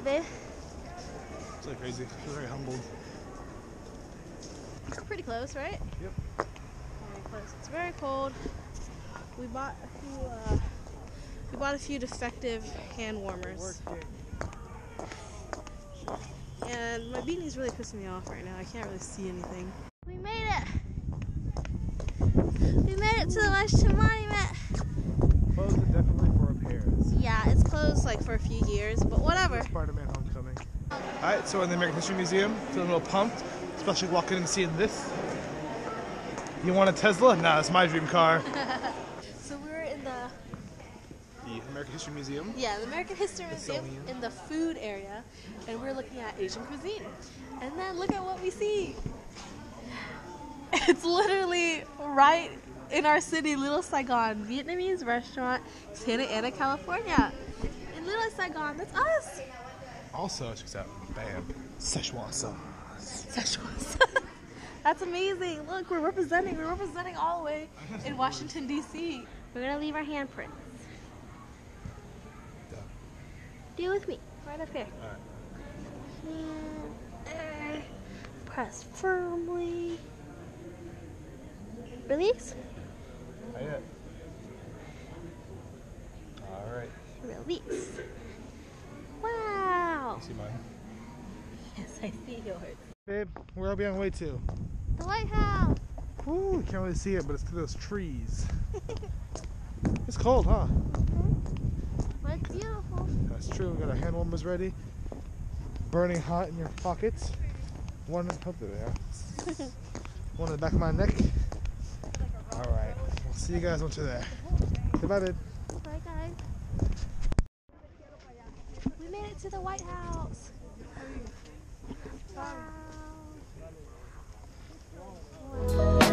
babe? It's like crazy. She's very humbled. Pretty close, right? Yep. Very close. It's very cold. We bought a few defective hand warmers. And my beanie's really pissing me off right now. I can't really see anything. We made it! We made it to the Washington Monument! Closed indefinitely for repairs. Yeah, it's closed like for a few years, but whatever. Spider-Man Homecoming. Alright, so in the American History Museum, feeling a little pumped, especially walking in and seeing this. You want a Tesla? Nah, it's my dream car. So we're in the American History Museum. Yeah, the American History Museum Smithsonian. in the food area, and we're looking at Asian cuisine. And then look at what we see. It's literally right in our city, Little Saigon, Vietnamese restaurant, Santa Ana, California. In Little Saigon, that's us. Also, check out, bam, Szechuan sauce. Szechuan sauce. That's amazing. Look, we're representing all the way in Washington, D.C. We're gonna leave our handprints. Deal with me, right up here. Alright. Press firmly. Release. Not yet. Alright. Release. Wow. You see mine? Yes, I see yours. Babe, where are we on the way to? The White House. Ooh, you can't really see it, but it's through those trees. It's cold, huh? But it's beautiful. That's true. We got our hand warmers ready. Burning hot in your pockets. One, hope they're there. One in the back of my neck. All right. We'll see you guys once you're there. Goodbye, babe. Bye, guys. We made it to the White House. Wow.